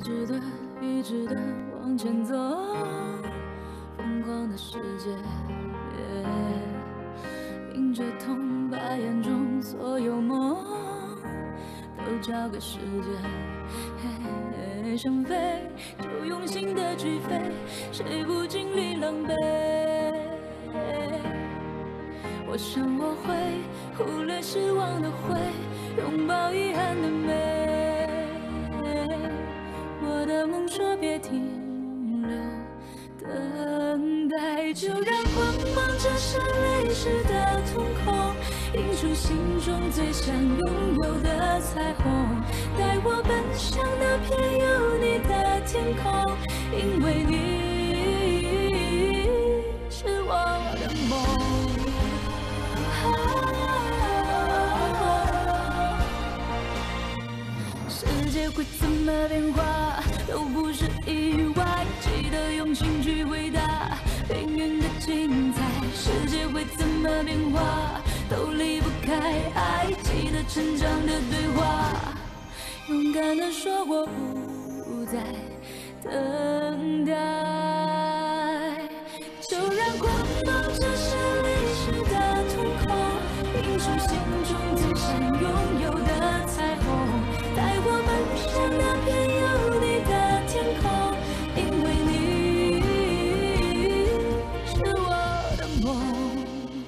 直的一直的往前走，疯狂的世界，迎着痛，把眼中所有梦都交给时间，想飞就用心的去飞，谁不经历狼狈？我想我会忽略失望的灰，拥抱遗憾的美。我的梦说别停留，等待，就让光芒折射泪湿的瞳孔，映出心中最想拥有的彩虹。带我奔向那片有你的天空，因为你是我的梦。世界会怎么变化都不是意外，记得用心去回答命运的精彩。世界会怎么变化都离不开爱，记得成长的对话，勇敢地说我不再等待，就让光芒折射泪湿的瞳孔，映出心中最想拥有的彩虹。带我奔向那片有你的天空，因为你是我的梦。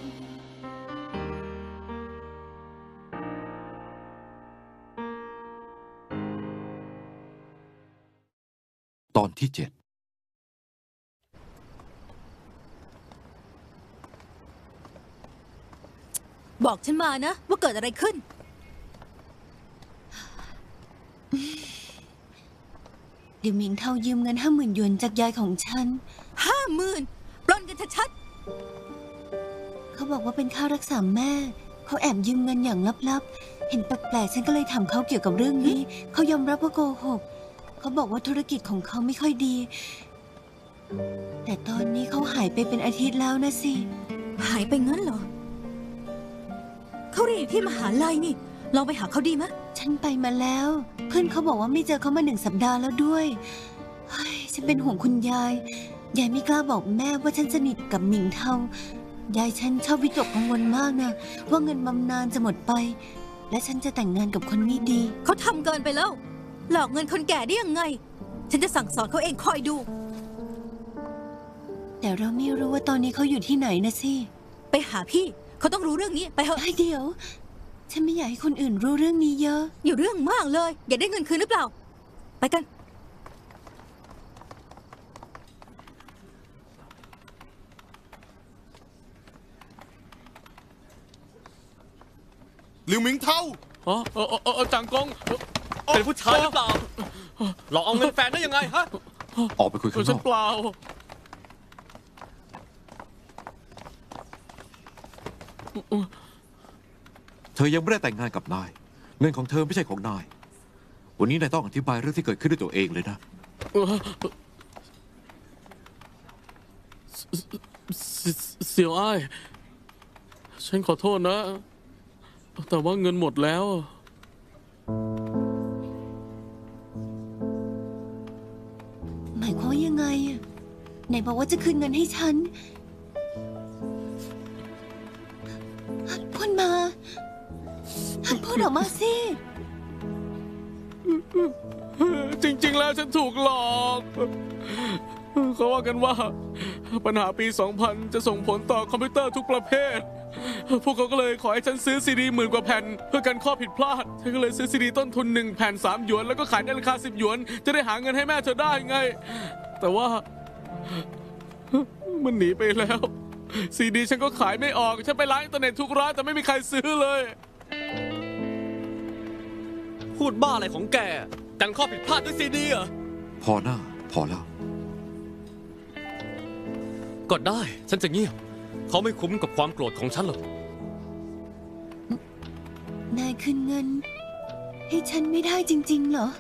ตอนที่7 บอกฉันมานะว่าเกิดอะไรขึ้นเดี๋ยวหมิงเทายืมเงิน50,000 หยวนจากยายของฉัน 50,000 ปล้นกันชัดเขาบอกว่าเป็นค่ารักษาแม่เขาแอบยืมเงินอย่างลับๆเห็นแปลกๆฉันก็เลยถามเขาเกี่ยวกับเรื่องนี้เขายอมรับว่าโกหกเขาบอกว่าธุรกิจของเขาไม่ค่อยดีแต่ตอนนี้เขาหายไปเป็นอาทิตย์แล้วนะสิหายไปงั้นเหรอเขาเรียนอยู่ที่มหาลัยนี่ลองไปหาเขาดีไหมฉันไปมาแล้วเพื่อนเขาบอกว่าไม่เจอเขามา1 สัปดาห์แล้วด้วยฉันเป็นห่วงคุณยายไม่กล้าบอกแม่ว่าฉันสนิทกับหมิงเทายายฉันชอบวิตกกังวลมากนะว่าเงินบำนาญจะหมดไปและฉันจะแต่งงานกับคนไม่ดีเขาทำเกินไปแล้วหลอกเงินคนแก่ได้ยังไงฉันจะสั่งสอนเขาเองคอยดูแต่เราไม่รู้ว่าตอนนี้เขาอยู่ที่ไหนนะสิไปหาพี่เขาต้องรู้เรื่องนี้ไปเถอะเดี๋ยวฉันไม่อยากให้คนอื่นรู้เรื่องนี้เยอะอย่าเรื่องมากเลยอยากได้เงินคืนหรือเปล่าไปกันหลิวหมิงเทาจางกงเป็นผู้ชายหรือเปล่าหลอกเอาเงินแฟนได้ยังไงฮะออกไปคุยข้างนอกฉันเปล่าเธอยังไม่ได้แต่งงานกับนายเงินของเธอไม่ใช่ของนายวันนี้นายต้องอธิบายเรื่องที่เกิดขึ้นด้วยตัวเองเลยนะเสี่ยวอ้ายฉันขอโทษนะแต่ว่าเงินหมดแล้วหมายความยังไงไหนบอกว่าจะคืนเงินให้ฉันพูดมาพูดออกมาสิจริงๆแล้วฉันถูกหลอกเขาว่ากันว่าปัญหาปี 2000 จะส่งผลต่อคอมพิวเตอร์ทุกประเภทพวกเขาก็เลยขอให้ฉันซื้อซีดี10,000 กว่าแผ่นเพื่อกันข้อผิดพลาดฉันก็เลยซื้อซีดีต้นทุน1 แผ่น 3 หยวนแล้วก็ขายในราคา10 หยวนจะได้หาเงินให้แม่เธอได้ไงแต่ว่ามันหนีไปแล้วซีดีฉันก็ขายไม่ออกฉันไปร้านอินเทอร์เน็ตทุกร้านแต่ไม่มีใครซื้อเลยพูดบ้าอะไรของแกกันข้อผิดพลาดด้วยซีดีเหรอพอหน้าพอแล้วก็ได้ฉันจะเงียบเขาไม่คุ้มกับความโกรธของฉันหรอกนายคืนเงินให้ฉันไม่ได้จริงๆเหรอ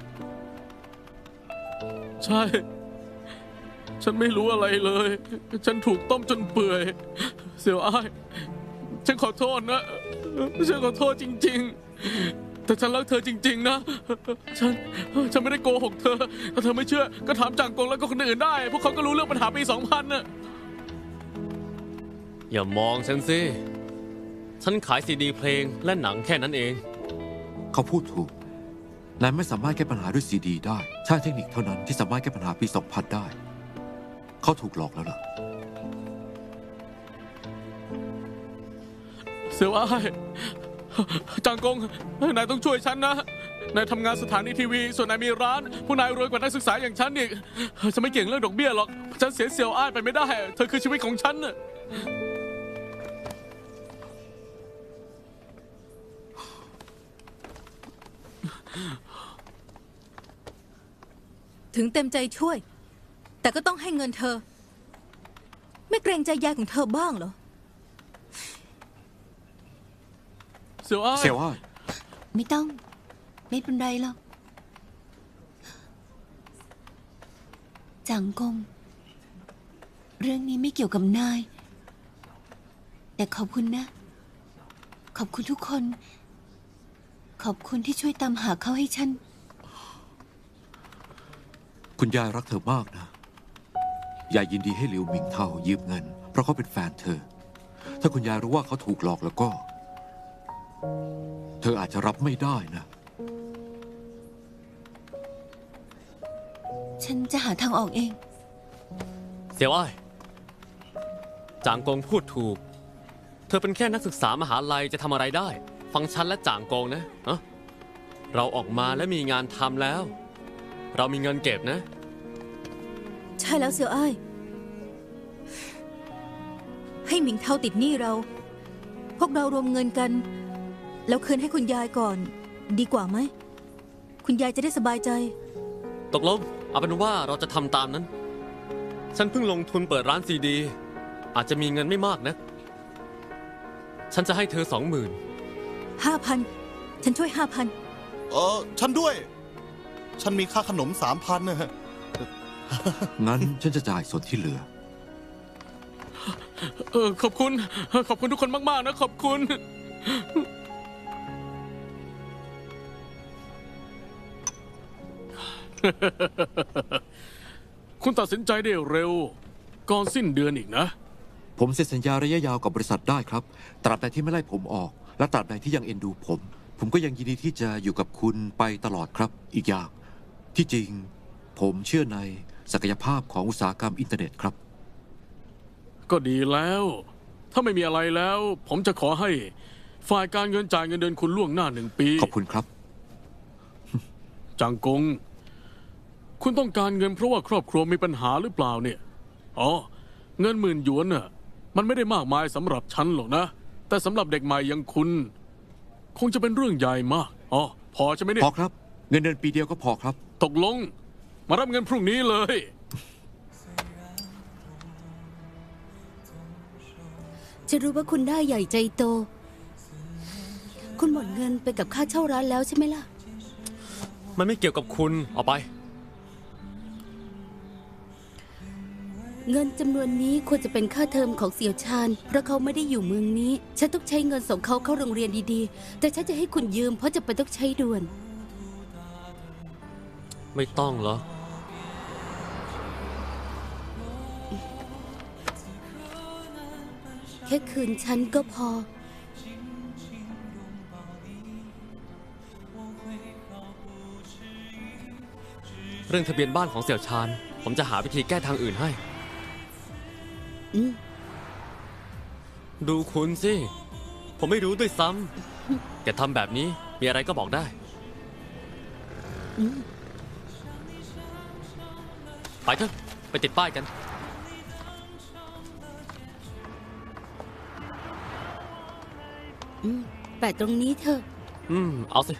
ใช่ฉันไม่รู้อะไรเลยฉันถูกต้มจนเปื่อยเสี่ยวอ้ายฉันขอโทษนะฉันขอโทษจริงๆแต่ฉันรักเธอจริงๆนะฉันไม่ได้โกหกเธอถ้าเธอไม่เชื่อก็ถามจางกงแล้วก็คนอื่นได้พวกเขาก็รู้เรื่องปัญหาปี 2000น่ะอย่ามองฉันสิ ฉันขายซีดีเพลงและหนังแค่นั้นเองเขาพูดถูกนายไม่สามารถแก้ปัญหาด้วยซีดีได้ใช่เทคนิคเท่านั้นที่สามารถแก้ปัญหาปี 2000 ได้ เขาถูกหลอกแล้วล่ะเสี่ยวอ้ายจางกงนายต้องช่วยฉันนะนายทำงานสถานีทีวีส่วนนายมีร้านผู้นายรวยกว่านักศึกษาอย่างฉันอีกฉันไม่เก่งเรื่องดอกเบี้ยหรอกฉันเสียเสี่ยวอ้ายไปไม่ได้เธอคือชีวิตของฉันน่ะถึงเต็มใจช่วย แต่ก็ต้องให้เงินเธอ ไม่เกรงใจยายของเธอบ้างเหรอเสี่ยวอ้ายเสี่ยวอ้ายไม่ต้อง ไม่เป็นไรหรอกจางกง เรื่องนี้ไม่เกี่ยวกับนาย แต่ขอบคุณนะ ขอบคุณทุกคน ขอบคุณที่ช่วยตามหาเขาให้ฉันคุณยายรักเธอมากนะยายยินดีให้หลิวหมิงเทายืมเงินเพราะเขาเป็นแฟนเธอ ถ้าคุณยายรู้ว่าเขาถูกหลอกแล้วก็ เธออาจจะรับไม่ได้นะฉันจะหาทางออกเองเสี่ยวอ้ายจางกงพูดถูก เธอเป็นแค่นักศึกษามหาลัยจะทำอะไรได้ ฟังฉันและจางกงนะเราออกมาและมีงานทำแล้ว เรามีเงินเก็บนะใช่แล้วเสี่ยวอ้ายให้หมิงเทาติดหนี้เรา พวกเรารวมเงินกัน แล้วคืนให้คุณยายก่อน ดีกว่าไหม คุณยายจะได้สบายใจตกลงเอาเป็นว่าเราจะทำตามนั้น ฉันเพิ่งลงทุนเปิดร้านซีดี อาจจะมีเงินไม่มากนะ ฉันจะให้เธอ 20,000 5,000 ฉันช่วย 5,000 ฉันด้วย ฉันมีค่าขนม 3,000นะฮะงั้นฉันจะจ่ายส่วนที่เหลือขอบคุณทุกคนมากๆนะขอบคุณ คุณตัดสินใจได้เร็ว ก่อนสิ้นเดือนอีกนะผมเซ็นสัญญาระยะยาวกับบริษัทได้ครับ ตราบใดที่ไม่ไล่ผมออก และตราบใดที่ยังเอ็นดูผมก็ยังยินดีที่จะอยู่กับคุณไปตลอดครับ อีกอย่างที่จริง ผมเชื่อในศักยภาพของอุตสาหกรรมอินเทอร์เน็ตครับก็ดีแล้ว ถ้าไม่มีอะไรแล้ว ผมจะขอให้ฝ่ายการเงินจ่ายเงินเดือนคุณล่วงหน้า1 ปีขอบคุณครับจางกง คุณต้องการเงินเพราะว่าครอบครัวมีปัญหาหรือเปล่าเนี่ยอ๋อเงิน10,000 หยวนน่ะมันไม่ได้มากมายสำหรับฉันหรอกนะ แต่สำหรับเด็กใหม่อย่างคุณ คงจะเป็นเรื่องใหญ่มากอ๋อพอใช่ไหมเนี่ยพอครับ เงินเดือนปีเดียวก็พอครับตกลง มารับเงินพรุ่งนี้เลยจะรู้ว่าคุณได้ใหญ่ใจโต คุณหมดเงินไปกับค่าเช่าร้านแล้วใช่ไหมล่ะมันไม่เกี่ยวกับคุณเอาไปเงินจำนวนนี้ควรจะเป็นค่าเทอมของเสี่ยวชาญเพราะเขาไม่ได้อยู่เมืองนี้ ฉันต้องใช้เงินส่งเขาเข้าโรงเรียนดีๆ แต่ฉันจะให้คุณยืมเพราะจะเป็นต้องใช้ด่วนไม่ต้องเหรอแค่คืนฉันก็พอเรื่องทะเบียนบ้านของเสี่ยวชาญ ผมจะหาวิธีแก้ทางอื่นให้อืมดูคุณสิ ผมไม่รู้ด้วยซ้ำ แต่ทำแบบนี้มีอะไรก็บอกได้ ไปเถอะไปติดป้ายกันแปะตรงนี้เถอะเอาสิ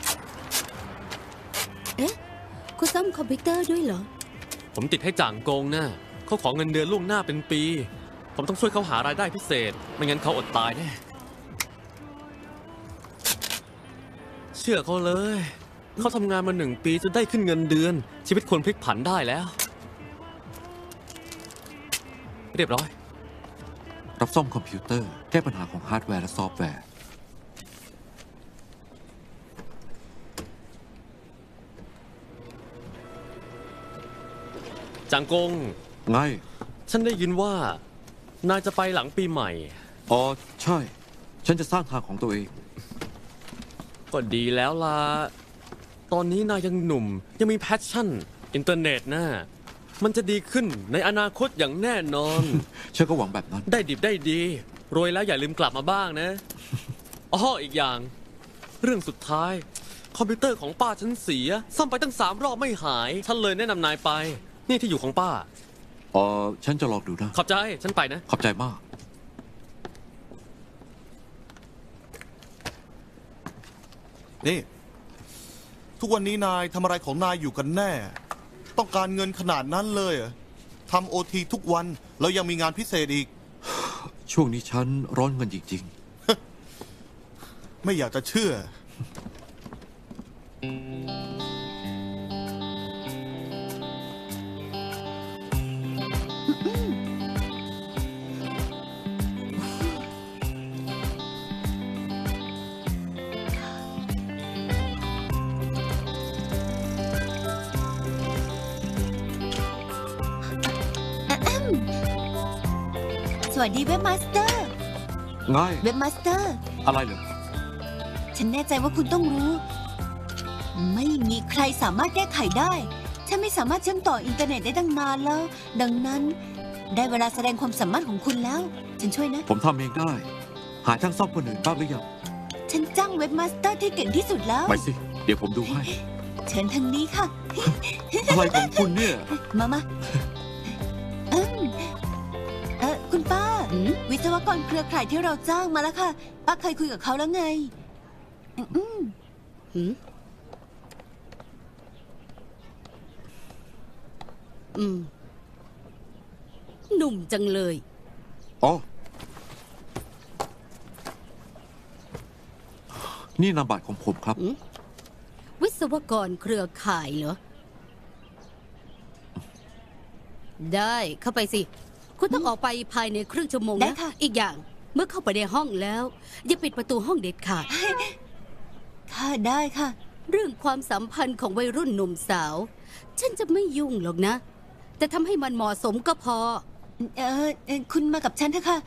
เอ๊ะ คุณซ่อมคอมพิวเตอร์ด้วยเหรอผมติดให้จ่างกงนะเขาขอเงินเดือนล่วงหน้าเป็นปี ผมต้องช่วยเขาหารายได้พิเศษ ไม่งั้นเขาอดตายแน่ เชื่อเขาเลย เขาทำงานมา1 ปีจนได้ขึ้นเงินเดือน ชีวิตควรพลิกผันได้แล้ว เรียบร้อยรับซ่อมคอมพิวเตอร์ แก้ปัญหาของฮาร์ดแวร์และซอฟต์แวร์จางกงไงฉันได้ยินว่านายจะไปหลังปีใหม่อ๋อ ใช่ ฉันจะสร้างทางของตัวเองก็ดีแล้วล่ะ ตอนนี้นายยังหนุ่มยังมีแพชชั่น อินเทอร์เน็ตนะมันจะดีขึ้นในอนาคตอย่างแน่นอนฉันก็หวังแบบนั้นได้ดิบได้ดี รวยแล้วอย่าลืมกลับมาบ้างนะอ้ออีกอย่าง เรื่องสุดท้าย คอมพิวเตอร์ของป้าฉันเสีย ซ่อมไปตั้ง3 รอบไม่หาย ฉันเลยแนะนำนายไป นี่ที่อยู่ของป้าอ๋อ ฉันจะลองดูนะขอบใจ ฉันไปนะขอบใจมากนี่ ทุกวันนี้นายทำอะไรของนายอยู่กันแน่ ต้องการเงินขนาดนั้นเลยเหรอทำโอทีทุกวัน แล้วยังมีงานพิเศษอีกช่วงนี้ฉันร้อนเงินจริงไม่อยากจะเชื่อสวัสดีเว็บมาสเตอร์ๆ ง่ายเว็บมาสเตอร์อะไรเหรอฉันแน่ใจว่าคุณต้องรู้ ไม่มีใครสามารถแก้ไขได้ ฉันไม่สามารถเชื่อมต่ออินเทอร์เน็ตได้ตั้งนานแล้ว ดังนั้นได้เวลาแสดงความสามารถของคุณแล้ว ฉันช่วยนะผมทำเองได้ หาช่างซ่อมคนอื่นบ้างหรือยังฉันจ้างเว็บมาสเตอร์ที่เก่งที่สุดแล้วไปสิ เดี๋ยวผมดูให้เชิญทางนี้ค่ะอะไรของคุณเนี่ยมาคุณป้า วิศวกรเครือข่ายที่เราจ้างมาแล้วค่ะ ป้าเคยคุยกับเขาแล้วไงหนุ่มจังเลยอ๋อ นี่นามบัตรของผมครับวิศวกรเครือข่ายเหรอ ได้เข้าไปสิ คุณต้องออกไปภายในครึ่งชั่วโมงได้นะค่ะอีกอย่างเมื่อเข้าไปในห้องแล้ว อย่าปิดประตูห้องเด็ดขาดค่ะได้ค่ะเรื่องความสัมพันธ์ของวัยรุ่นหนุ่มสาว ฉันจะไม่ยุ่งหรอกนะ แต่ทำให้มันเหมาะสมก็พอคุณมากับฉันเถอะค่ะ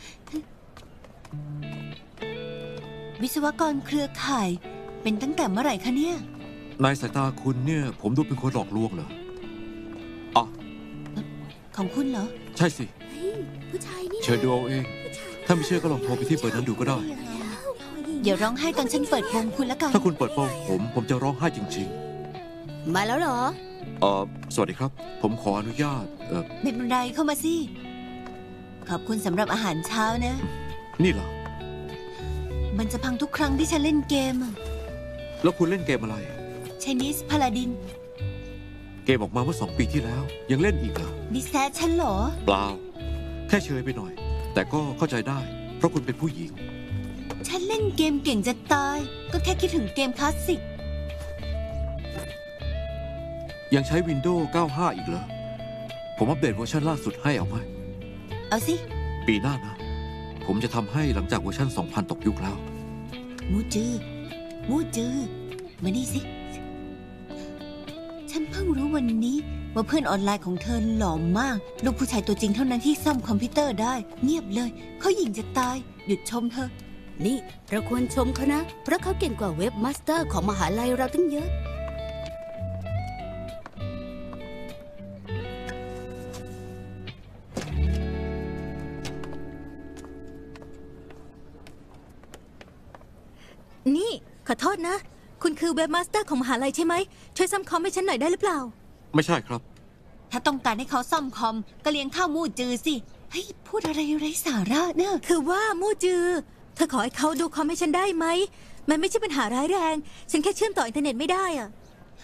วิศวกรเครือข่าย เป็นตั้งแต่เมื่อไหร่คะเนี่ยในสายตาคุณเนี่ย ผมดูเป็นคนหลอกลวงเหรอ อ๋อของคุณเหรอใช่สิผู้ชายนี่เชิญดูเอาเอง ถ้าไม่เชื่อก็ลองโทรไปที่เบอร์นั้นดูก็ได้อย่าร้องไห้ตอนฉันเปิดวงคุณละกันถ้าคุณเปิดโปงผมจะร้องไห้จริงมาแล้วเหรอๆ สวัสดีครับ ผมขออนุญาตไม่เป็นไรเข้ามาสิ ขอบคุณสำหรับอาหารเช้านะนี่เหรอมันจะพังทุกครั้งที่ฉันเล่นเกมแล้วคุณเล่นเกมอะไร Chinese Paladin เกมออกมาเมื่อ2 ปีที่แล้ว ยังเล่นอีกเหรอดิแซดฉันเหรอเปล่า แค่เชยไปหน่อย แต่ก็เข้าใจได้ เพราะคุณเป็นผู้หญิงฉันเล่นเกมเก่งจะตาย ก็แค่คิดถึงเกมคลาสสิกยังใช้ Windows 95 อีกเหรอ ผมอัปเดตเวอร์ชันล่าสุดให้เอาไหมเอาสิปีหน้านะ ผมจะทำให้หลังจากเวอร์ชัน 2000 ตกยุคแล้วมูจือ มูจือ มานี่สิ ฉันเพิ่งรู้วันนี้ว่าเพื่อนออนไลน์ของเธอหล่อมาก ลูกผู้ชายตัวจริงเท่านั้นที่ซ่อมคอมพิวเตอร์ได้ เงียบเลย เขาหยิ่งจะตาย หยุดชมเธอนี่เราควรชมเขานะ เพราะเขาเก่งกว่าเว็บมาสเตอร์ของมหาลัยเราตั้งเยอะนี่ ขอโทษนะ คุณคือเว็บมาสเตอร์ของมหาลัยใช่ไหม ช่วยซ่อมคอมให้ฉันหน่อยได้หรือเปล่าไม่ใช่ครับถ้าต้องการให้เขาซ่อมคอม ก็เลี้ยงข้าวมูจือสิ เฮ้ย พูดอะไรไร้สาระเนอะคือว่ามู่จือ เธอขอให้เขาดูคอมให้ฉันได้ไหม มันไม่ใช่ปัญหาร้ายแรง ฉันแค่เชื่อมต่ออินเทอร์เน็ตไม่ได้อะ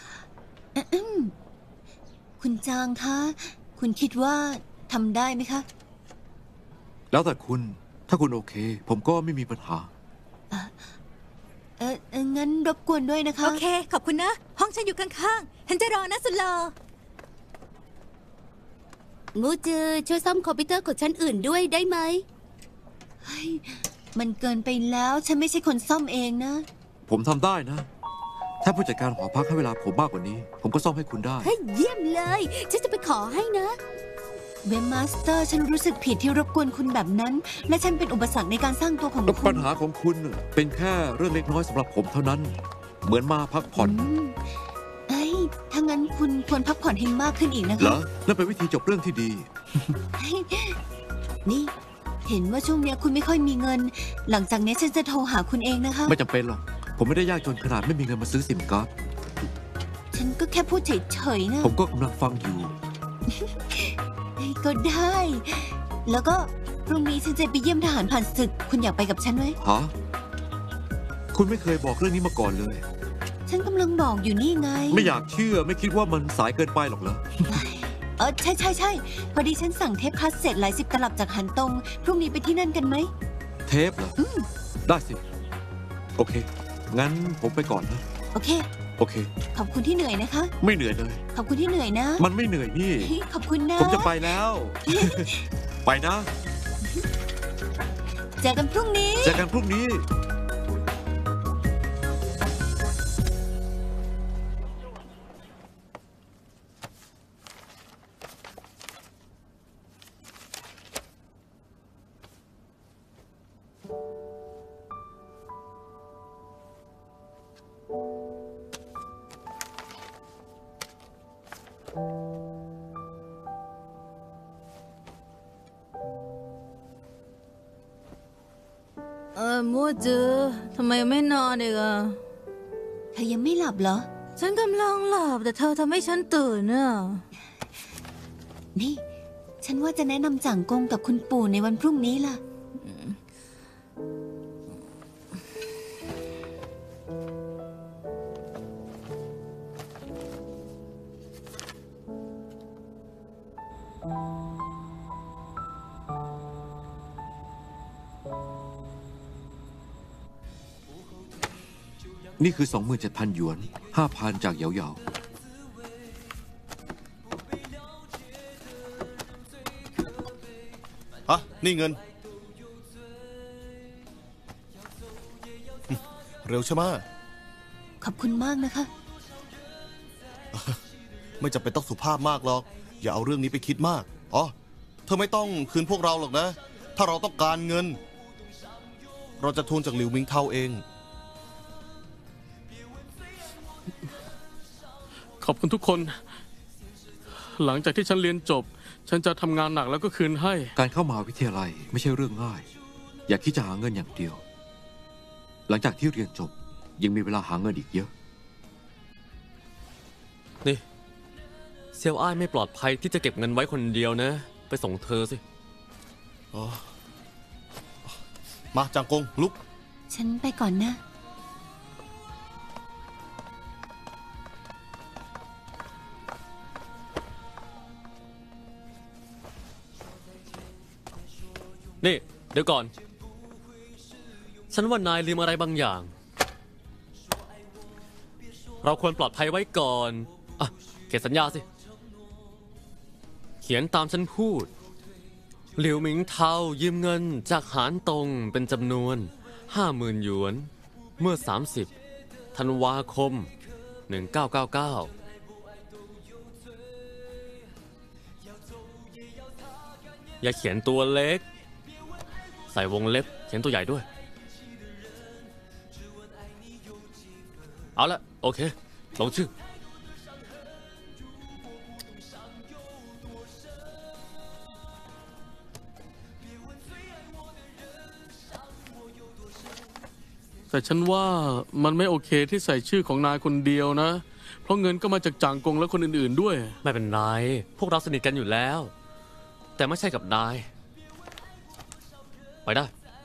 คุณจางคะ คุณคิดว่าทำได้ไหมคะแล้วแต่คุณ ถ้าคุณโอเค ผมก็ไม่มีปัญหางั้นรบกวนด้วยนะคะโอเค ขอบคุณนะ ห้องฉันอยู่ข้างๆ ฉันจะรอนะสุดหล่อมูจือช่วยซ่อมคอมพิวเตอร์ของฉันอื่นด้วยได้ไหมเฮ้ย มันเกินไปแล้ว ฉันไม่ใช่คนซ่อมเองนะผมทำได้นะ แถถ้าผู้จัดการหอพักให้เวลาผมมากกว่านี้ ผมก็ซ่อมให้คุณได้เฮ้ยเยี่ยมเลย ฉันจะไปขอให้นะเว็บมาสเตอร์ ฉันรู้สึกผิดที่รบกวนคุณแบบนั้น และฉันเป็นอุปสรรคในการสร้างตัวของแล้วคุปัณญหาของคุณเป็นแค่เรื่องเล็กน้อยสำหรับผมเท่านั้น เหมือนมาพักผ่อนเอ้ยถ้างั้นคุณควรพักผ่อนให้มากขึ้นอีกนะเหรคะอนั่นเป็นวิธีจบเรื่องที่ดีนี่ เห็นว่าช่วงเนี้ยคุณไม่ค่อยมีเงิน หลังจากนี้ฉันจะโทรหาคุณเองนะคะไม่จำเป็นหรอก ผมไม่ได้ยากจนขนาดไม่มีเงินมาซื้อซิมการ์ดฉันก็แค่พูดเฉยๆนะผมก็กำลังฟังอยู่ก็ได้ แล้วก็พรุ่งนี้ฉันจะไปเยี่ยมทหารผ่านศึก คุณอยากไปกับฉันไหมฮะ คุณไม่เคยบอกเรื่องนี้มาก่อนเลยฉันกำลังบอกอยู่นี่ไงไม่อยากเชื่อไม่คิดว่ามันสายเกินไปหรอกเหรอใช่พอดีฉันสั่งเทปคัสเซ็ตหลาย10 ตลับจากหันตรง พรุ่งนี้ไปที่นั่นกันไหมเทปเหรอได้สิ โอเค งั้นผมไปก่อนนะโอเคโอเคขอบคุณที่เหนื่อยนะคะไม่เหนื่อยเลยขอบคุณที่เหนื่อยนะมันไม่เหนื่อยนี่ขอบคุณนะผมจะไปแล้ว ไปนะเจอกันพรุ่งนี้เจอกันพรุ่งนี้มัวจือทำไมไม่นอนอีกอ่ะเธอยังไม่หลับเหรอฉันกำลังหลับแต่เธอทำให้ฉันตื่นน่ะนี่ ฉันว่าจะแนะนำจ่างกงกับคุณปู่ในวันพรุ่งนี้ล่ะนี่คือ 27,000 หยวน 5,000 จากเหยาเหยาฮะ นี่เงิน เร็วใช่ไหมขอบคุณมากนะคะไม่จำเป็นต้องสุภาพมากหรอก อย่าเอาเรื่องนี้ไปคิดมาก อ๋อ เธอไม่ต้องคืนพวกเราหรอกนะ ถ้าเราต้องการเงิน เราจะทวงจากหลิวมิงเทาเองขอบคุณทุกคน หลังจากที่ฉันเรียนจบ ฉันจะทำงานหนักแล้วก็คืนให้การเข้ามหาวิทยาลัยไม่ใช่เรื่องง่าย อย่าคิดจะหาเงินอย่างเดียว หลังจากที่เรียนจบยังมีเวลาหาเงินอีกเยอะนี่ เซียวอ้ายไม่ปลอดภัยที่จะเก็บเงินไว้คนเดียวนะ ไปส่งเธอสิมาจางกงลุกฉันไปก่อนนะนี่ เดี๋ยวก่อน ฉันว่านายลืมอะไรบางอย่าง เราควรปลอดภัยไว้ก่อน อ่ะ เขียนสัญญาสิ เขียนตามฉันพูด หลิวหมิงเทายืมเงินจากหานตงเป็นจำนวน 50,000 หยวน เมื่อ 30 ธันวาคม 1999 อย่าเขียนตัวเล็ก ใส่วงเล็บเขียนตัวใหญ่ด้วย เอาละโอเค ลงชื่อแต่ฉันว่ามันไม่โอเคที่ใส่ชื่อของนายคนเดียวนะ เพราะเงินก็มาจากจ่างกงและคนอื่นๆด้วยไม่เป็นไร พวกเราสนิทกันอยู่แล้ว แต่ไม่ใช่กับนาย ไปได้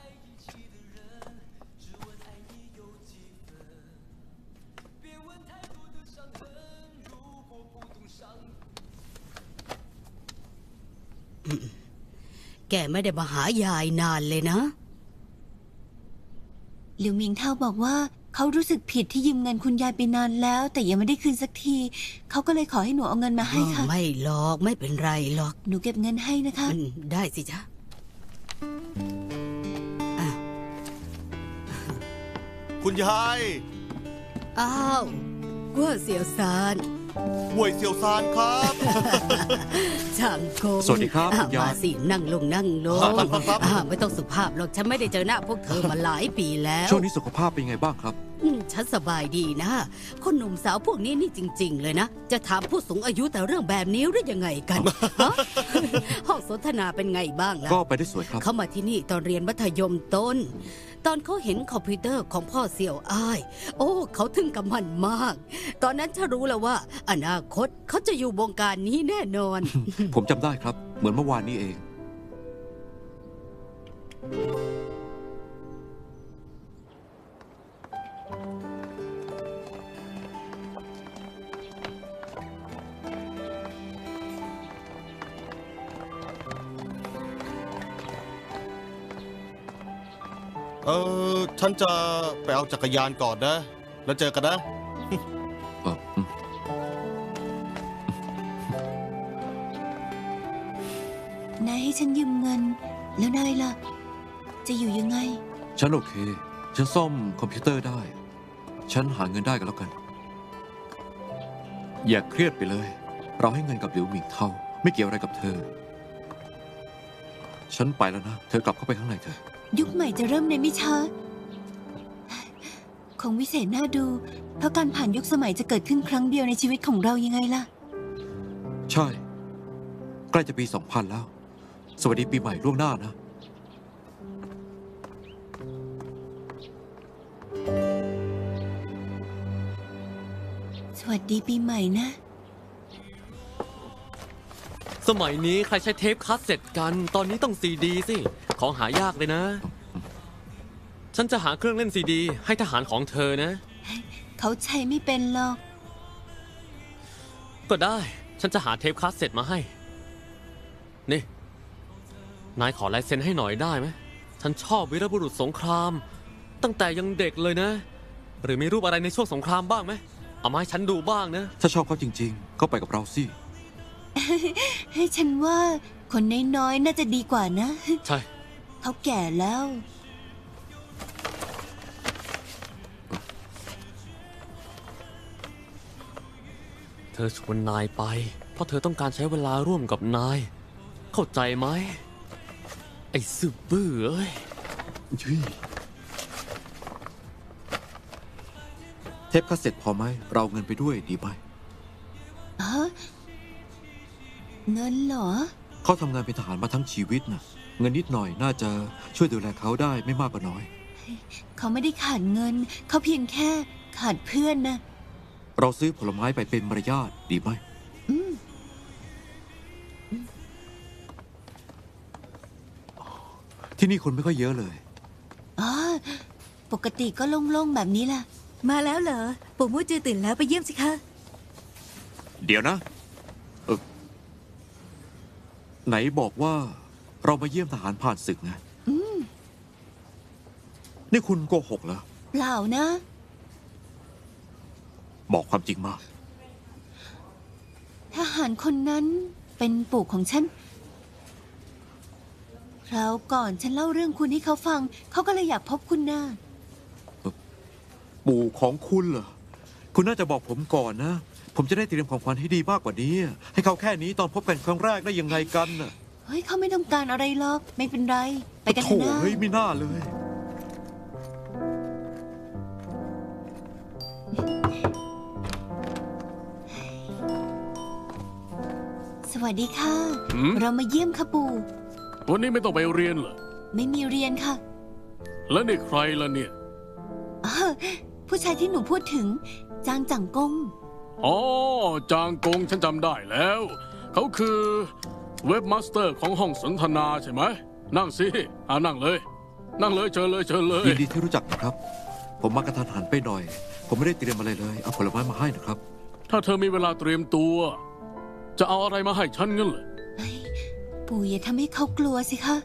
แกไม่ได้มาหายายนานเลยนะหลิวหมิงเทาบอกว่าเขารู้สึกผิดที่ยืมเงินคุณยายไปนานแล้ว แต่ยังไม่ได้คืนสักที เขาก็เลยขอให้หนูเอาเงินมาให้ค่ะไม่หรอกไม่เป็นไรหรอกหนูเก็บเงินให้นะคะได้สิจ๊ะคุณยายอ้าวว่าเสี่ยวซานหวยเซียวซานครับช่างโกงสวัสดีครับคุณยายมาสินั่งลงนั่งลงครับไม่ต้องสุภาพหรอกฉันไม่ได้เจอหน้าพวกเธอมาหลายปีแล้วช่วงนี้สุขภาพเป็นไงบ้างครับฉันสบายดีนะ คนหนุ่มสาวพวกนี้นี่จริง ๆ เลยนะ จะถามผู้สูงอายุแต่เรื่องแบบนี้หรือยังไงกัน ฮะ ห้องสนทนาเป็นไงบ้างล่ะก็ไปได้สวยครับเขามาที่นี่ตอนเรียนมัธยมต้น ตอนเขาเห็นคอมพิวเตอร์ของพ่อเสี่ยวอ้าย โอ้ เขาถึงกับมันมาก ตอนนั้นฉันรู้แล้วว่า อนาคตเขาจะอยู่วงการนี้แน่นอนผมจำได้ครับ เหมือนเมื่อวานนี้เองฉันจะไปเอาจักรยานก่อนนะ แล้วเจอกันนะเอออืมนายให้ฉันยืมเงิน แล้วนายล่ะ จะอยู่ยังไงฉันโอเค ฉันซ่อมคอมพิวเตอร์ได้ ฉันหาเงินได้กันแล้วกัน อย่าเครียดไปเลย เราให้เงินกับหลิวหมิงเทาไม่เกี่ยวอะไรกับเธอ ฉันไปแล้วนะ เธอกลับเข้าไปข้างในเถอะยุคใหม่จะเริ่มในไม่ช้า คงวิเศษน่าดู เพราะการผ่านยุคสมัยจะเกิดขึ้นครั้งเดียวในชีวิตของเรายังไงล่ะใช่ ใกล้จะปี 2000 แล้ว สวัสดีปีใหม่ล่วงหน้านะสวัสดีปีใหม่นะสมัยนี้ใครใช้เทปคัสเซ็ตกัน ตอนนี้ต้องซีดีสิ ของหายากเลยนะ ฉันจะหาเครื่องเล่นซีดี ให้ทหารของเธอนะเขาใช้ไม่เป็นหรอกก็ได้ ฉันจะหาเทปคัสเซ็ตมาให้ นี่ นายขอลายเซ็นให้หน่อยได้ไหม ฉันชอบวีรบุรุษสงคราม ตั้งแต่ยังเด็กเลยนะ หรือมีรูปอะไรในช่วงสงครามบ้างไหม เอามาให้ฉันดูบ้างนะถ้าชอบเขาจริงๆ ก็ไปกับเราสิให้ฉันว่าคนน้อยๆน่าจะดีกว่านะใช่เขาแก่แล้วเธอชวนนายไป เพราะเธอต้องการใช้เวลาร่วมกับนาย เข้าใจไหม ไอ้ซื่อบื้อเอ้ยเทปคาสเซ็ตพอไหม เราเอาเงินไปด้วยดีไหมฮะ เงินเหรอเขาทำงานเป็นทหารมาทั้งชีวิตนะเงินนิดหน่อยน่าจะช่วยดูแลเขาได้ไม่มากก็น้อยเขาไม่ได้ขาดเงิน เขาเพียงแค่ขาดเพื่อนนะเราซื้อผลไม้ไปเป็นมารยาทดีไหมอืมที่นี่คนไม่ค่อยเยอะเลยอ๋อ ปกติก็โล่งๆแบบนี้แหละมาแล้วเหรอ ปู่มู่จือตื่นแล้วไปเยี่ยมสิคะเดี๋ยวนะไหนบอกว่าเรามาเยี่ยมทหารผ่านศึกไงนี่คุณโกหกเหรอเปล่านะบอกความจริงมาทหารคนนั้นเป็นปู่ของฉันคราวก่อนฉันเล่าเรื่องคุณให้เขาฟัง เขาก็เลยอยากพบคุณนะปู่ของคุณเหรอ คุณน่าจะบอกผมก่อนนะ ผมจะได้เตรียมของขวัญให้ดีมากกว่านี้ ให้เขาแค่นี้ตอนพบกันครั้งแรกได้ยังไงกันน่ะเฮ้ยเขาไม่ต้องการอะไรหรอก ไม่เป็นไร ไปกันเถโถ่อะนะเฮ้ยไม่น่าเลยสวัสดีค่ะหืมเรามาเยี่ยมค่ะปู่วันนี้ไม่ต้องไปเรียนเหรอไม่มีเรียนค่ะแล้วนี่ใครล่ะเนี่ยอ้าวผู้ชายที่หนูพูดถึง จางจังกงอ๋อ จางกงฉันจำได้แล้ว เขาคือเว็บมาสเตอร์ของห้องสนทนาใช่ไหม นั่งสินั่งเลย นั่งเลยเชิญเลยเชิญเลยยินดีที่รู้จักนะครับ ผมมากระทันหันไปหน่อย ผมไม่ได้เตรียมอะไรเลย เอาผลไม้มาให้นะครับถ้าเธอมีเวลาเตรียมตัว จะเอาอะไรมาให้ฉันงั้นเหรอเฮ้ยปู่อย่าทำให้เขากลัวสิคะ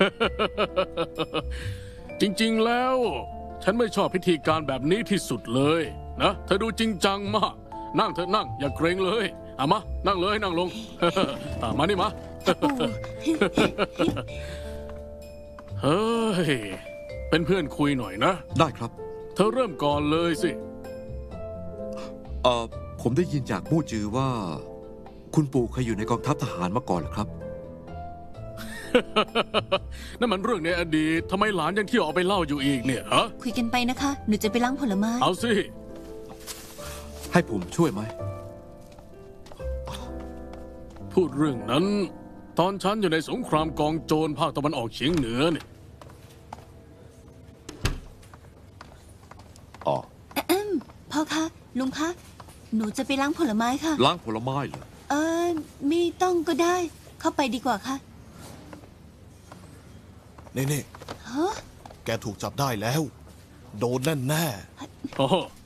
จริงๆแล้ว ฉันไม่ชอบพิธีการแบบนี้ที่สุดเลยนะเธอดูจริงจังมาก นั่งเธอะนั่งอย่าเกรงเลยมานั่งเลยนั่งลง มานี่มาปู่เฮ้ยเป็นเพื่อนคุยหน่อยนะได้ครับเธอเริ่มก่อนเลยสิผมได้ยินจากมู่จือว่า คุณปู่เคยอยู่ในกองทัพทหารมาก่อนเหรอครับนั่นมันเรื่องในอดีตทำไมหลานยังเที่ยวเอาไปเล่าอยู่อีกเนี่ยฮะคุยกันไปนะคะ หนูจะไปล้างผลไม้เอาสิให้ผมช่วยไหมพูดเรื่องนั้น ตอนฉันอยู่ในสงครามกองโจรภาคตะวันออกเฉียงเหนือเนี่ยอ๋อพ่อคะ ลุงคะ หนูจะไปล้างผลไม้ค่ะล้างผลไม้เหรอไม่ต้องก็ได้ เข้าไปดีกว่าค่ะนี่ฮะแกถูกจับได้แล้ว โดนแน่อ๋อ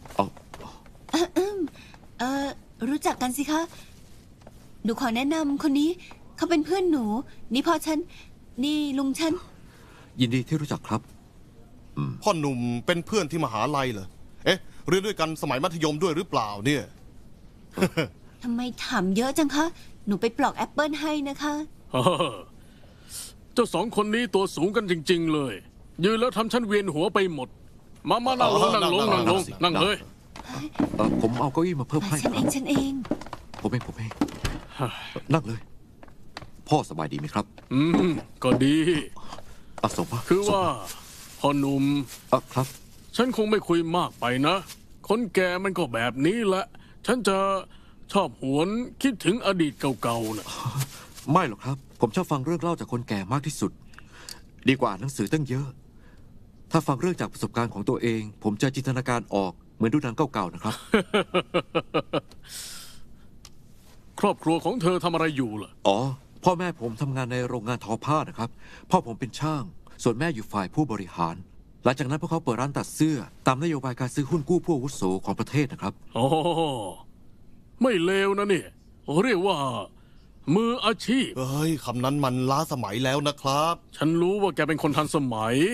รู้จักกันสิคะ หนูขอแนะนำคนนี้ เขาเป็นเพื่อนหนู นี่พ่อฉัน นี่ลุงฉันยินดีที่รู้จักครับๆพ่อหนุ่มเป็นเพื่อนที่มหาลัยเหรอ เอ๊ะ เรียนด้วยกันสมัยมัธยมด้วยหรือเปล่าเนี่ยทำไมถามเยอะจังคะ หนูไปปลอกแอปเปิลให้นะคะเจ้าสองคนนี้ตัวสูงกันจริง ๆ เลย ยืนแล้วทำฉันเวียนหัวไปหมด มานั่งลงนั่งลงนั่งเลยผมเอาเก้าอี้มาเพิ่มให้คฉัรับนเองผมเองนั่งเลย พ่อสบายดีไหมครับก็ดีส่งมาคือว่าพ่อหนุ่มครับฉันคงไม่คุยมากไปนะ คนแก่มันก็แบบนี้แหละ ฉันจะชอบหวนคิดถึงอดีตเก่าๆนะไม่หรอกครับ ผมชอบฟังเรื่องเล่าจากคนแก่มากที่สุด ดีกว่าอ่านหนังสือตั้งเยอะ ถ้าฟังเรื่องจากประสบการณ์ของตัวเอง ผมจะจินตนาการออกเหมือนดูหนังเก่าๆนะครับครอบครัวของเธอทำอะไรอยู่ล่ะอ๋อ พ่อแม่ผมทำงานในโรงงานทอผ้านะครับ พ่อผมเป็นช่าง ส่วนแม่อยู่ฝ่ายผู้บริหาร หลังจากนั้นพวกเขาเปิดร้านตัดเสื้อ ตามนโยบายการซื้อหุ้นกู้ผู้อาวุโสของประเทศนะครับอ๋อ ไม่เลวนะเนี่ยเรียกว่า มืออาชีพเอ้ยคำนั้นมันล้าสมัยแล้วนะครับฉันรู้ว่าแกเป็นคนทันสมัย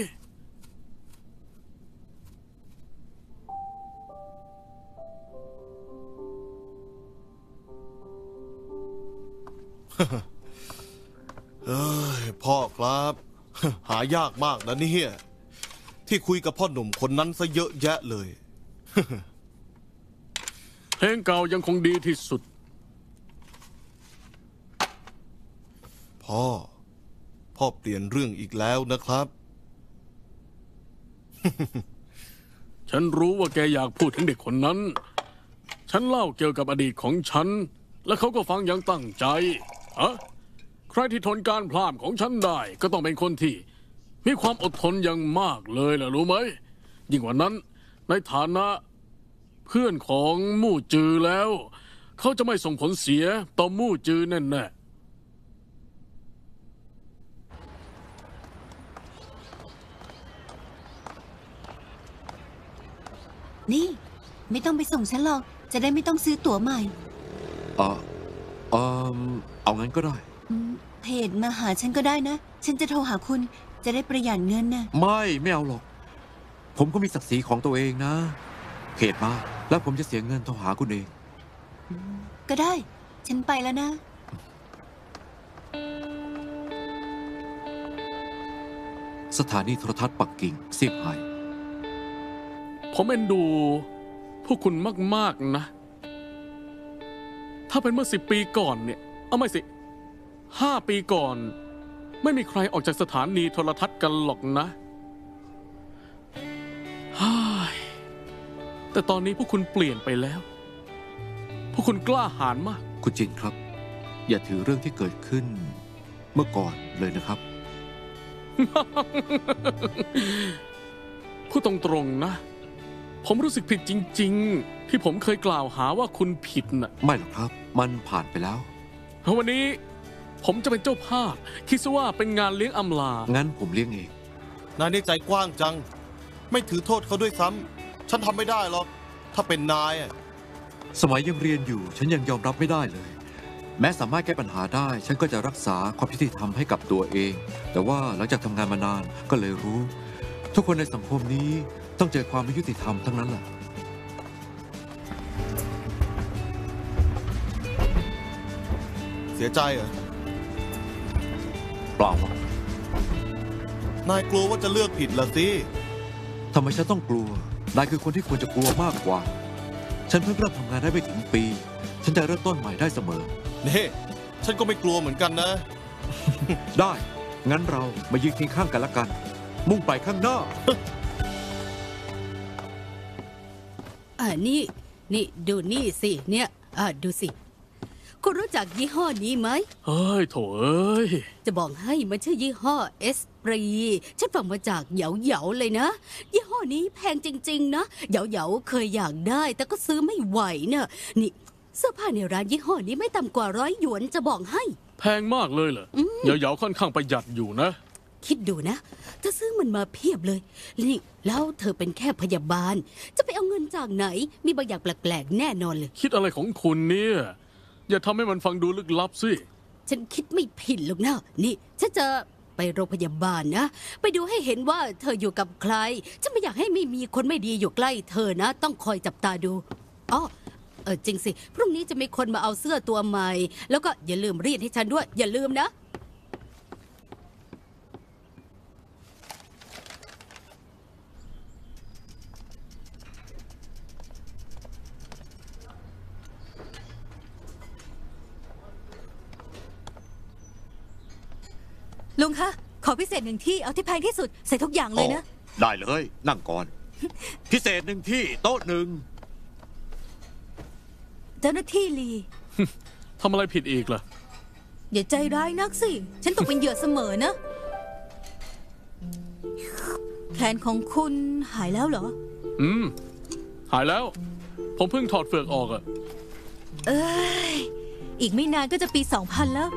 เอ้ยพ่อครับ หายากมากนะเนี่ยที่คุยกับพ่อหนุ่มคนนั้นซะเยอะแยะเลยเพลงเก่ายังคงดีที่สุดพ่อเปลี่ยนเรื่องอีกแล้วนะครับฉันรู้ว่าแกอยากพูดถึงเด็กคนนั้น ฉันเล่าเกี่ยวกับอดีตของฉัน และเขาก็ฟังอย่างตั้งใจใครที่ทนการพลาดของฉันได้ ก็ต้องเป็นคนที่ มีความอดทนอย่างมากเลยล่ะรู้ไหม ยิ่งกว่านั้นในฐานะเพื่อนของมู่จือแล้ว เขาจะไม่ส่งผลเสียต่อมู่จือแน่ๆนี่ ไม่ต้องไปส่งฉันหรอก จะได้ไม่ต้องซื้อตั๋วใหม่เอางั้นก็ได้เพจมาหาฉันก็ได้นะ ฉันจะโทรหาคุณ จะได้ประหยัดเงินนะไม่เอาหรอก ผมก็มีศักดิ์ศรีของตัวเองนะเพจมาแล้วผมจะเสียเงินโทรหาคุณเองก็ได้ ฉันไปแล้วนะสถานีโทรทัศน์ปักกิ่งเซี่ยงไฮ้ผมเอ็นดูพวกคุณมากๆนะ ถ้าเป็นเมื่อ10 ปีก่อนเนี่ยเอาไม่สิ5 ปีก่อน ไม่มีใครออกจากสถานีโทรทัศน์กันหรอกนะแต่ตอนนี้พวกคุณเปลี่ยนไปแล้ว พวกคุณกล้าหาญมากคุณจินครับ อย่าถือเรื่องที่เกิดขึ้นเมื่อก่อนเลยนะครับพูดตรงๆนะ ผมรู้สึกผิดจริงๆ ที่ผมเคยกล่าวหาว่าคุณผิดน่ะไม่หรอกครับ มันผ่านไปแล้ววันนี้ผมจะเป็นเจ้าภาพ คิดซะว่าเป็นงานเลี้ยงอำลางั้นผมเลี้ยงเองนายนี่ใจกว้างจัง ไม่ถือโทษเขาด้วยซ้ำฉันทำไม่ได้หรอก ถ้าเป็นนายอะสมัยยังเรียนอยู่ ฉันยังยอมรับไม่ได้เลย แม้สามารถแก้ปัญหาได้ ฉันก็จะรักษาความยุติธรรมให้กับตัวเอง แต่ว่าหลังจากทำงานมานานก็เลยรู้ ทุกคนในสังคมนี้ต้องเจอความไม่ยุติธรรมทั้งนั้นแหละเสียใจเหรอเปล่าวะนายกลัวว่าจะเลือกผิดละสิทำไมฉันต้องกลัว นายคือคนที่ควรจะกลัวมากกว่าฉันเพิ่งเริ่มทำงานได้ไม่ถึงปี ฉันจะเริ่มต้นใหม่ได้เสมอนี่ฉันก็ไม่กลัวเหมือนกันนะได้ งั้นเรามายืนเคียงข้างกันละกัน มุ่งไปข้างหน้านี่ดูนี่สิเนี่ยดูสิคุณรู้จักยี่ห้อนี้ไหมเฮ้ยโถเอ้ยจะบอกให้มันชื่อยี่ห้อเอสปรีฉันฟังมาจากเหยาเลยนะยี่ห้อนี้แพงจริงๆนะเหยาเคยอยากได้แต่ก็ซื้อไม่ไหวเนอะนี่เสื้อผ้าในร้านยี่ห้อนี้ไม่ต่ำกว่า100 หยวนจะบอกให้แพงมากเลยเหรอเหยาๆค่อนข้างประหยัดอยู่นะคิดดูนะเธอซื้อมันมาเพียบเลยนี่แล้วเธอเป็นแค่พยาบาลจะไปเอาเงินจากไหนมีบางอย่างแปลกๆแน่นอนเลยคิดอะไรของคุณเนี่ยอย่าทำให้มันฟังดูลึกลับสิฉันคิดไม่ผิดหรอกนะนี่ฉันจะไปโรงพยาบาลนะไปดูให้เห็นว่าเธออยู่กับใครฉันไม่อยากให้ไม่มีคนไม่ดีอยู่ใกล้เธอนะต้องคอยจับตาดูอ๋อจริงสิพรุ่งนี้จะมีคนมาเอาเสื้อตัวใหม่แล้วก็อย่าลืมรีดให้ฉันด้วยอย่าลืมนะลุงคะ ขอพิเศษ1 ที่เอาที่แพงที่สุดใส่ทุกอย่างเลยนะได้เลย นั่งก่อน พิเศษ1 ที่โต๊ะเจ้าหน้าที่ลีทำอะไรผิดอีกล่ะอย่าใจร้ายนักสิ ฉันตกเป็นเหยื่อเสมอนะ แขนของคุณหายแล้วเหรอหายแล้ว ผมเพิ่งถอดเฟือกออกอะเอ้ย อีกไม่นานก็จะปี 2000 แล้ว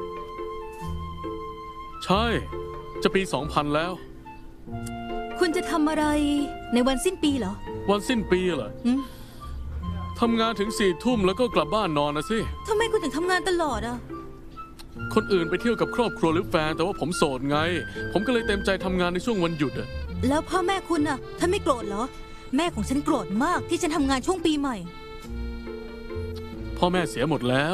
ใช่ จะปี 2000 แล้วคุณจะทำอะไรในวันสิ้นปีเหรอวันสิ้นปีเหรอ ทำงานถึง4 ทุ่มแล้วก็กลับบ้านนอนนะสิทำไมคุณถึงทำงานตลอดอ่ะคนอื่นไปเที่ยวกับครอบครัวหรือแฟนแต่ว่าผมโสดไง ผมก็เลยเต็มใจทำงานในช่วงวันหยุดอะแล้วพ่อแม่คุณอ่ะท่านไม่โกรธเหรอ แม่ของฉันโกรธมากที่ฉันทำงานช่วงปีใหม่พ่อแม่เสียหมดแล้ว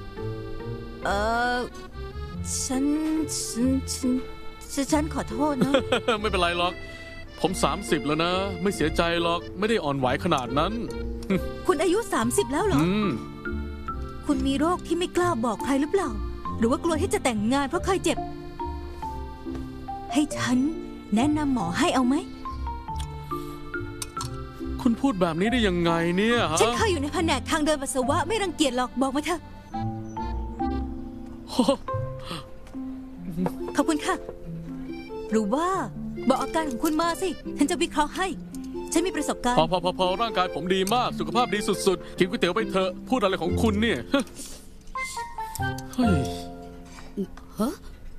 ฉันขอโทษนะไม่เป็นไรหรอก ผม 30 แล้วนะ ไม่เสียใจหรอก ไม่ได้อ่อนไหวขนาดนั้นคุณอายุ 30 แล้วเหรออืมคุณมีโรคที่ไม่กล้าบอกใครหรือเปล่า หรือว่ากลัวที่จะแต่งงานเพราะเคยเจ็บ ให้ฉันแนะนำหมอให้เอาไหมคุณพูดแบบนี้ได้ยังไงเนี่ยฮะฉันเคยอยู่ในแผนกทางเดินปัสสาวะไม่รังเกียจหรอกบอกมาเถอะ ขอบคุณค่ะ หรือว่าบอกอาการของคุณมาสิ ฉันจะวิเคราะห์ให้ ฉันมีประสบการณ์พอร่างกายผมดีมาก สุขภาพดีสุดๆ กินก๋วยเตี๋ยวไปเถอะ พูดอะไรของคุณเนี่ย เฮ้ยฮะ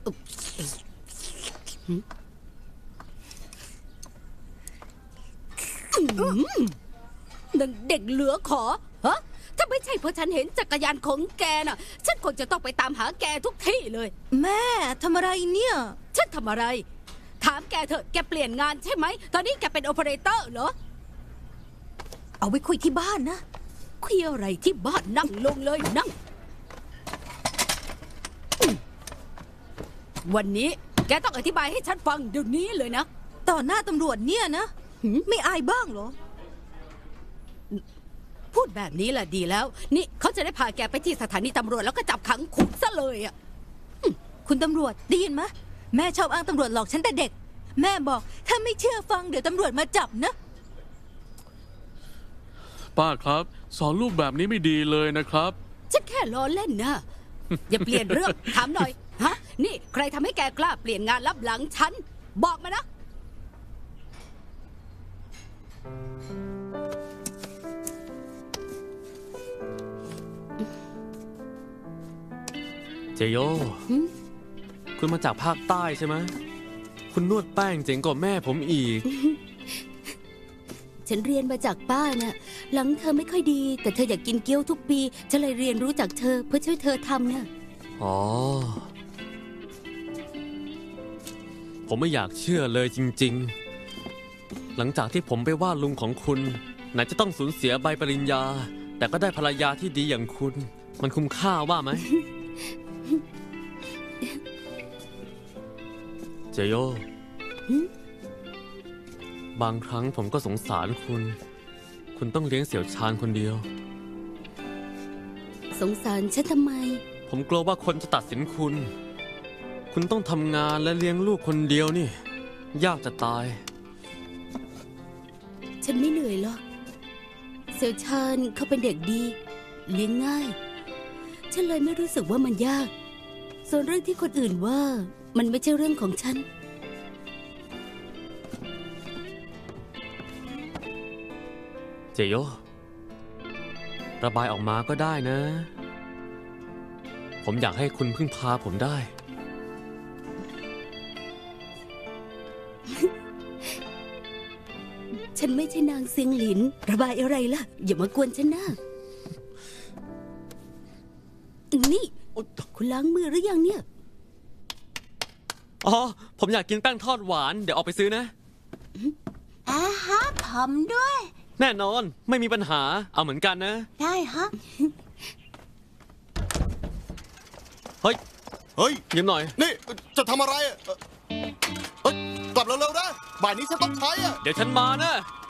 เด็กเหลือขอฮะถ้าไม่ใช่เพราะฉันเห็นจักรยานของแกน่ะ ฉันคงจะต้องไปตามหาแกทุกที่เลยแม่ทำอะไรเนี่ยฉันทำอะไร ถามแกเถอะแกเปลี่ยนงานใช่ไหม ตอนนี้แกเป็นโอเปอเรเตอร์เหรอเอาไว้คุยที่บ้านนะคุยอะไรที่บ้านนั่งลงเลยนั่ง วันนี้แกต้องอธิบายให้ฉันฟังเดี๋ยวนี้เลยนะต่อหน้าตำรวจเนี่ยนะ ไม่อายบ้างเหรอพูดแบบนี้แหละดีแล้ว นี่เขาจะได้พาแกไปที่สถานีตำรวจแล้วก็จับขังคุกซะเลยอ่ะคุณตำรวจได้ยินไหมแม่ชอบอ้างตำรวจหลอกฉันแต่เด็ก แม่บอกถ้าไม่เชื่อฟังเดี๋ยวตำรวจมาจับนะป้าครับ สอนลูกแบบนี้ไม่ดีเลยนะครับฉันแค่ล้อเล่นนะอย่าเปลี่ยนเรื่อง ถามหน่อยฮะนี่ใครทำให้แกกล้าเปลี่ยนงานลับหลังฉันบอกมานะเจโย คุณมาจากภาคใต้ใช่ไหม คุณนวดแป้งเจ๋งกว่าแม่ผมอีกฉันเรียนมาจากป้าน่ะหลังเธอไม่ค่อยดี แต่เธออยากกินเกี๊ยวทุกปีฉันเลยเรียนรู้จากเธอเพื่อช่วยเธอทำน่ะอ๋อ ผมไม่อยากเชื่อเลยจริงๆ หลังจากที่ผมไปว่าลุงของคุณไหนจะต้องสูญเสียใบปริญญา แต่ก็ได้ภรรยาที่ดีอย่างคุณ มันคุ้มค่าว่าไหม เจโย บางครั้งผมก็สงสารคุณ คุณต้องเลี้ยงเสี่ยวชานคนเดียวสงสารฉันทำไมผมกลัวว่าคนจะตัดสินคุณ คุณต้องทำงานและเลี้ยงลูกคนเดียวนี่ ยากจะตายฉันไม่เหนื่อยหรอก เสี่ยวชานเขาเป็นเด็กดี เลี้ยงง่าย ฉันเลยไม่รู้สึกว่ามันยาก ส่วนเรื่องที่คนอื่นว่ามันไม่ใช่เรื่องของฉันเจโยระบายออกมาก็ได้นะ ผมอยากให้คุณพึ่งพาผมได้ฉันไม่ใช่นางเซียงหลิน ระบายอะไรล่ะ อย่ามากวนฉันนะนี่ คุณล้างมือหรือยังเนี่ยอ๋อ ผมอยากกินแป้งทอดหวาน เดี๋ยวออกไปซื้อนะอ่าฮะผมด้วยแน่นอนไม่มีปัญหา เอาเหมือนกันนะได้ฮะเฮ้ยเฮ้ยยืมหน่อยนี่จะทำอะไรอะเฮ้ย กลับเร็วๆนะ บ่ายนี้ฉันต้องใช้อะเดี๋ยวฉันมานะ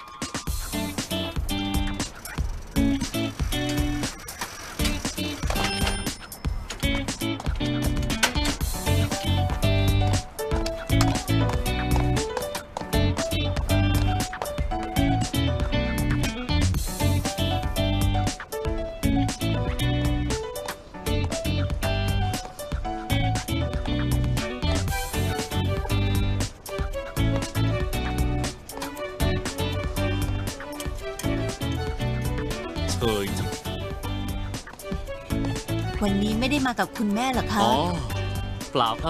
เฉยจังวันนี้ไม่ได้มากับคุณแม่เหรอคะอ๋อ เปล่าครับ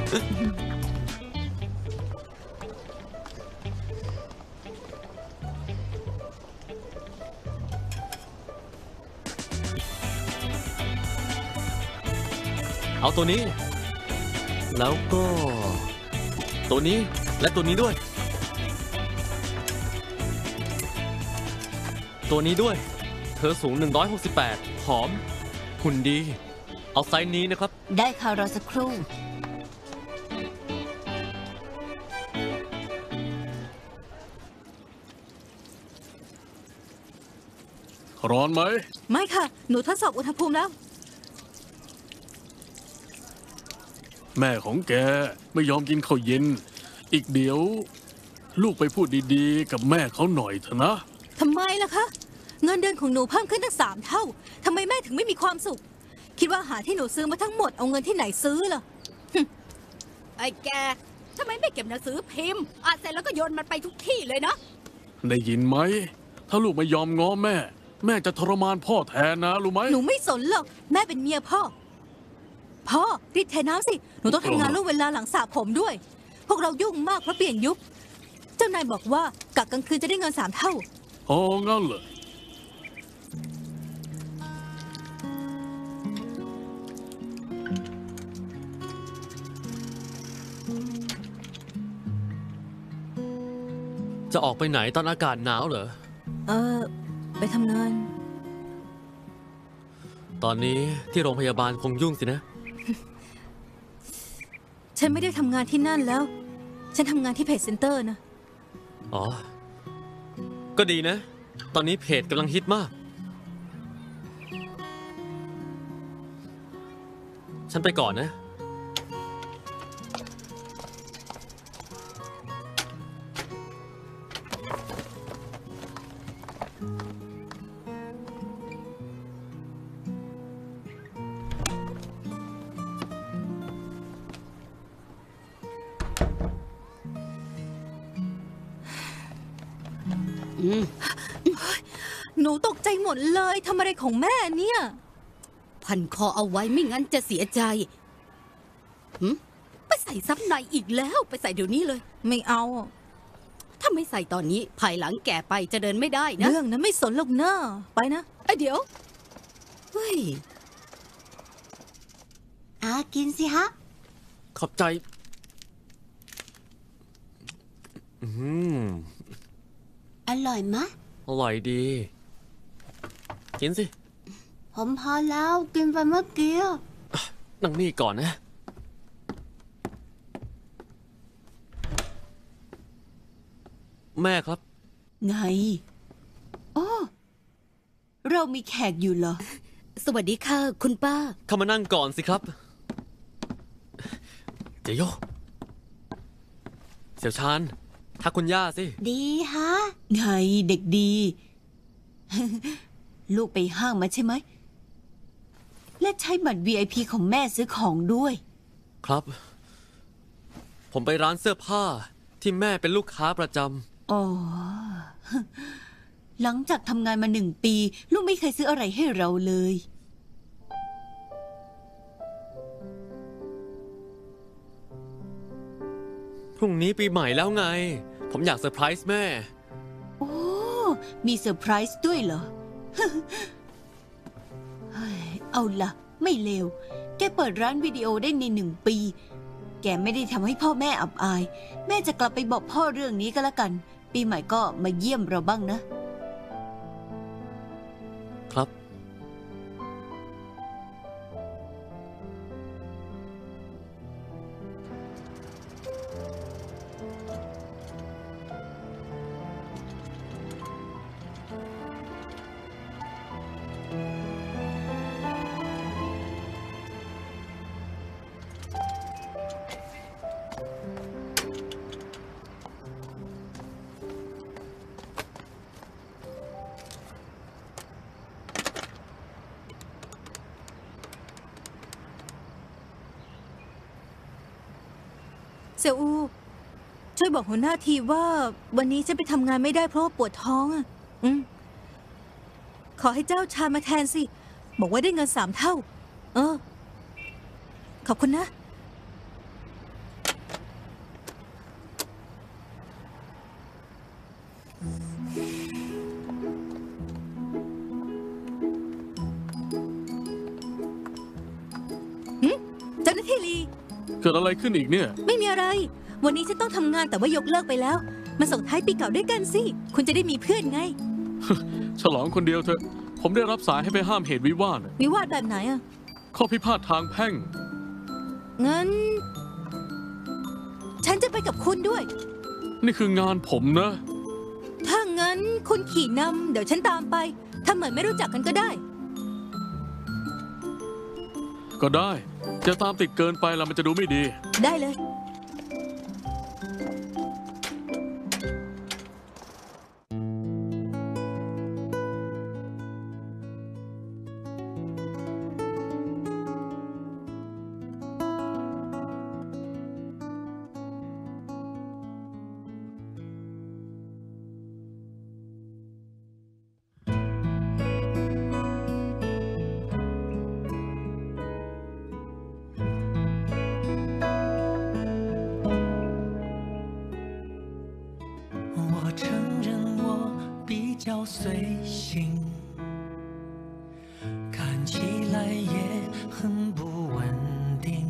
เอาตัวนี้ แล้วก็ ตัวนี้และตัวนี้ด้วย ตัวนี้ด้วย เธอสูง 168 ผอม หุ่นดี เอาไซส์นี้นะครับได้ค่ะรอสักครู่ร้อนไหมไม่ค่ะ หนูทดสอบอุณหภูมิแล้วแม่ของแกไม่ยอมกินข้าวเย็น อีกเดี๋ยว ลูกไปพูดดีๆ กับแม่เขาหน่อยเถอะนะทำไมล่ะคะ เงินเดือนของหนูเพิ่มขึ้นตั้ง3 เท่า ทำไมแม่ถึงไม่มีความสุข คิดว่าอาหารที่หนูซื้อมาทั้งหมดเอาเงินที่ไหนซื้อล่ะไอ้แกทำไมไม่เก็บหนังสือพิมพ์อ่านเสร็จแล้วก็โยนมันไปทุกที่เลยนะได้ยินไหม ถ้าลูกไม่ยอมง้อแม่ แม่จะทรมานพ่อแทนนะรู้ไหมหนูไม่สนหรอก แม่เป็นเมียพ่อ พ่อรีบเทน้ำสิ หนูต้องทำงานล่วงเวลาหลังสระผมด้วย พวกเรายุ่งมากเพราะเปลี่ยนยุค เจ้านายบอกว่ากะกลางคืนจะได้เงิน3 เท่าอ๋องั้นเหรอจะออกไปไหนตอนอากาศหนาวเหรอไปทำงานตอนนี้ที่โรงพยาบาลคงยุ่งสินะฉันไม่ได้ทำงานที่นั่นแล้ว ฉันทำงานที่เพจเซ็นเตอร์นะอ๋อ ก็ดีนะ ตอนนี้เพจกำลังฮิตมาก ฉันไปก่อนนะหนูตกใจหมดเลย ทำอะไรของแม่เนี่ยพันคอเอาไว้ไม่งั้นจะเสียใจหึไปใส่ซับในอีกแล้วไปใส่เดี๋ยวนี้เลยไม่เอาถ้าไม่ใส่ตอนนี้ภายหลังแก่ไปจะเดินไม่ได้นะเรื่องนั้นไม่สนหรอกเนอะไปนะไอ้เดี๋ยว เฮ้ยกินสิฮะขอบใจอร่อยมะอร่อยดี กินสิผมพอแล้วกินไปเมื่อกี้นั่งนี่ก่อนนะ แม่ครับไงโอ้เรามีแขกอยู่เหรอสวัสดีค่ะ คุณป้าเข้ามานั่งก่อนสิครับเจโยเสี่ยวชานทักคุณย่าสิดีฮะไงเด็กดี ลูกไปห้างมาใช่ไหม และใช้บัตร VIP ของแม่ซื้อของด้วยครับ ผมไปร้านเสื้อผ้าที่แม่เป็นลูกค้าประจอ๋อ หลังจากทำงานมา1 ปี ลูกไม่เคยซื้ออะไรให้เราเลยำพรุ่งนี้ปีใหม่แล้วไง ผมอยากเซอร์ไพรส์แม่โอ้ มีเซอร์ไพรส์ด้วยเหรอ เฮ้ยเอาล่ะ ไม่เลว แกเปิดร้านวิดีโอได้ใน1 ปี แกไม่ได้ทำให้พ่อแม่อับอาย แม่จะกลับไปบอกพ่อเรื่องนี้ก็แล้วกัน ปีใหม่ก็มาเยี่ยมเราบ้างนะครับเสี่ยวอู ช่วยบอกหัวหน้าทีว่าวันนี้ฉันไปทำงานไม่ได้เพราะว่าปวดท้องอ่ะขอให้เจ้าชายมาแทนสิ บอกว่าได้เงิน3 เท่า ขอบคุณนะ เจ้าหน้าที่ลีเกิดอะไรขึ้นอีกเนี่ยไม่มีอะไร วันนี้ฉันต้องทำงานแต่ว่ายกเลิกไปแล้ว มาส่งท้ายปีเก่าด้วยกันสิ คุณจะได้มีเพื่อนไงฉลองคนเดียวเถอะ ผมได้รับสายให้ไปห้ามเหตุวิวาทวิวาทแบบไหนอ่ะข้อพิพาททางแพ่งงั้น ฉันจะไปกับคุณด้วยนี่คืองานผมนะถ้างั้นคุณขี่นำเดี๋ยวฉันตามไปทำเหมือนไม่รู้จักกันก็ได้ก็ได้ จะตามติดเกินไปแล้วมันจะดูไม่ดีได้เลย我承认我比较随性，看起来也很不稳定，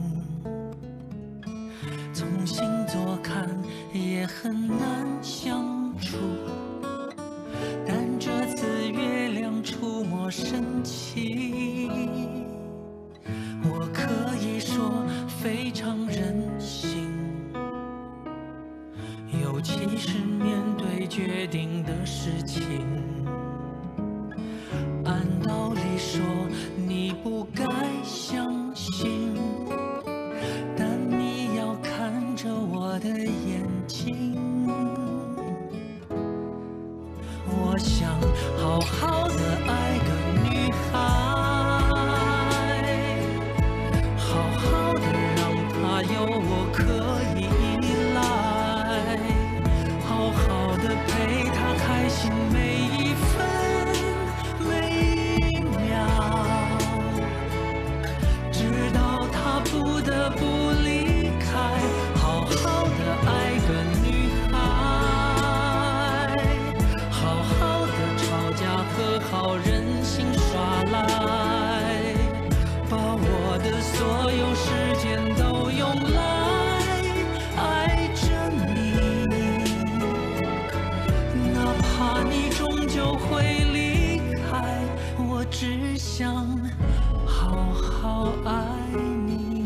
从星座看也很难相处，但这次月亮触摸深情，我可以说非常任性。尤其是面对决定的事情，按道理说你不该相信，但你要看着我的眼睛。我想好好的爱个女孩，好好的让她有我可以依赖。好好的陪他开心每一分每一秒，直到他不得不离开。好好的爱个女孩，好好的吵架和好任性耍赖，把我的所有时间都用来爱着你。哪怕你终究会离开，我只想好好爱你。